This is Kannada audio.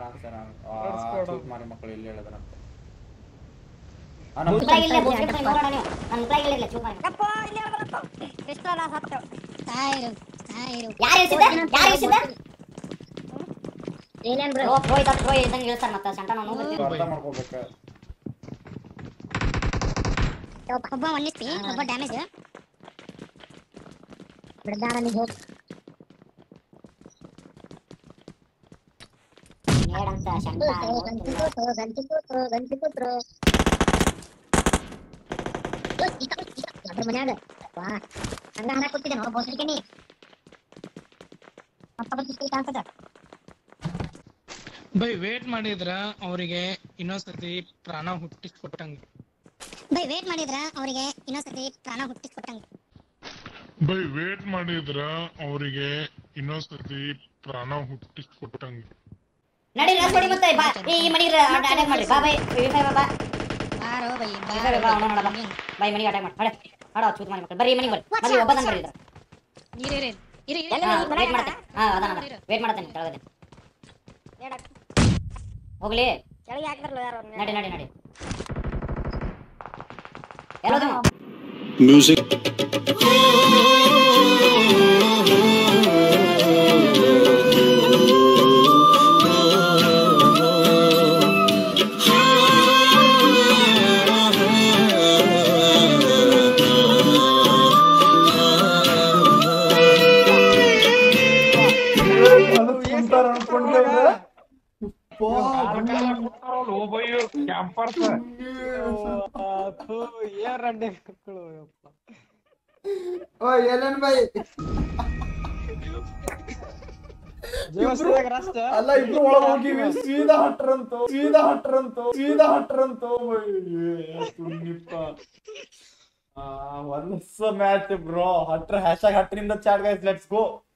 ಮಾರಿ ಮಕ್ಕಳು ಇಲ್ಲಿ ಹೇಳಿದ್ರಂತೆ ಒಬ್ಬ ಒನ್ನಿಸ್ತಿ ಒಬ್ಬ ಡ್ಯಾಮೇಜ್ ಬಿಡದಾರ ನೀ ಹೋಗ್ ಹೇಳಂತ ಶಂಟ ಗಂಟಿ ಕೂತ್ರು ಅದ್ರ ಮನ್ಯಾಗ ವಾ ಹಂಗ ಹಣ ಕೊಟ್ಟಿದ್ದೆ ನಾವು ಬೋಸರಿಗೆ ನೀ ಕಾಣ್ತದ ಬೈ ವೇಟ್ ಮಾಡಿದ್ರ ಅವರಿಗೆ ಇನ್ನೊಂದ್ಸತಿ ಪ್ರಾಣ ಹುಟ್ಟಿಸ್ಕೊಟ್ಟಂಗೆ ಬೈ ವೇಟ್ ಮಾಡಿದ್ರ ಅವರಿಗೆ ಇನ್ನೊಂದ್ಸತಿ ಪ್ರಾಣ ಹುಟ್ಟಿಸ್ಕೊಟ್ಟಂಗೆ ಬೈ ವೇಟ್ ಮಾಡಿದ್ರ ಅವರಿಗೆ ಇನ್ನೊಂದ್ಸತಿ ಪ್ರಾಣ ಹುಟ್ಟಿಸ್ಕೊಟ್ಟಂಗೆ ನಡಿ ರಾಸ್ಪಡಿ ಮತ್ತೆ ಈ ಮನಿಗೆ ಅಟ್ಯಾಕ್ ಮಾಡಿ ಬಾ ಬೈ ವಿಫೈ ಬಾ ಬಾರೋ ಬೈ ಬಾ ನೋಡ ಬೈ ಮನಿಗೆ ಅಟ್ಯಾಕ್ ಮಾಡಿ ಹಾಡ ಚೂತ್ ಮಾಡಿ ಮಕ್ಕಳು ಬರ್ರಿ ಮನಿಗೆ ಬರ್ರಿ ಒಬ್ಬ ಬರ್ರಿ ಇರಿ ವೇಟ್ ಮಾಡ್ತೆ ಅದಾನ ವೇಟ್ ಮಾಡ್ತೇನೆ ಕೆಳಗಡೆ ಹೋಗ್ಲಿ ಕೆಳಗೆ ಹಾಕ್ತಾರಲ್ಲ ಯಾರು ನಡಿ ನಡಿ ನಡಿ ಎಲ್ಲೋದು ಮ್ಯೂಸಿಕ್ ಅಲ್ಲ ಇಬ್ರು ಒಳಗ ಹೋಗಿವಿ ಸೀದಾ ಹಟ್ರಂತು ಒನ್ಸ ಮ್ಯಾಚ್ ಬ್ರೋ ಹಟ್ರ ಹ್ಯಾಶ್ ಹಟ್ರಿಂದ ಚಾಟ್ ಗೈಸ್ ಲೆಟ್ಸ್ ಗೋ